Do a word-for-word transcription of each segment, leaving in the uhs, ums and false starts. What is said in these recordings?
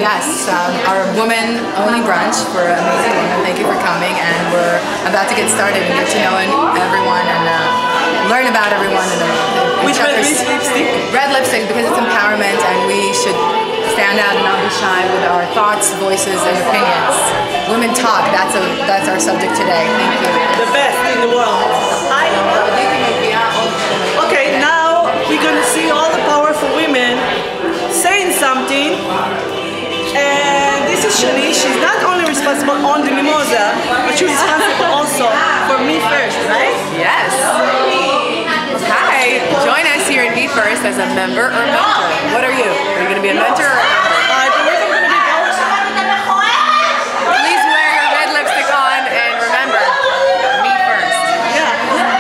Yes, um, our woman-only brunch for amazing women. Thank you for coming, and we're about to get started and get to know everyone and uh, learn about everyone. And, uh, Which red lipstick? Red lipstick, because it's empowerment, and we should stand out and not be shy with our thoughts, voices, and opinions. Women talk. That's a that's our subject today. Thank you. The best in the world. I, okay, now we're gonna see all the powerful women saying something. And this is Shani. She's not only responsible on the mimosa, but she's responsible also for Me First, right? Yes. Hi. Join us here at Me First as a member or mentor. What are you? Are you going to be a mentor or a member? I believe I'm going to be both. Please wear your red lipstick on and remember, Me First. Yeah.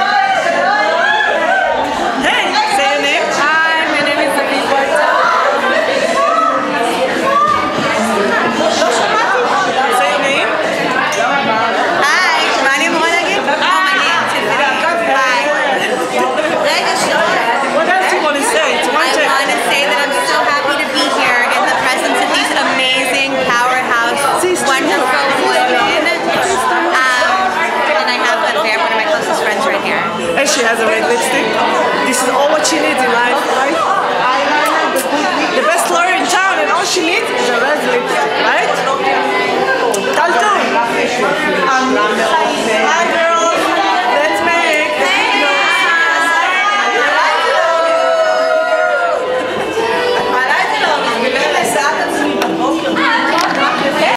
Hey, say your name. Hi, my name is Sophie Porto. Say your name. Hi, my name is Monaghan. Oh, my name is Tiffany. Hi. What else do you want to say? It's one I check. want to say that I'm so happy to be here in the presence of these amazing powerhouse, wonderful women. Um, and I have Anver, one of my closest friends right here. And she has a red lipstick. This is all what she needs in life, right? The best lawyer in town, and all she needs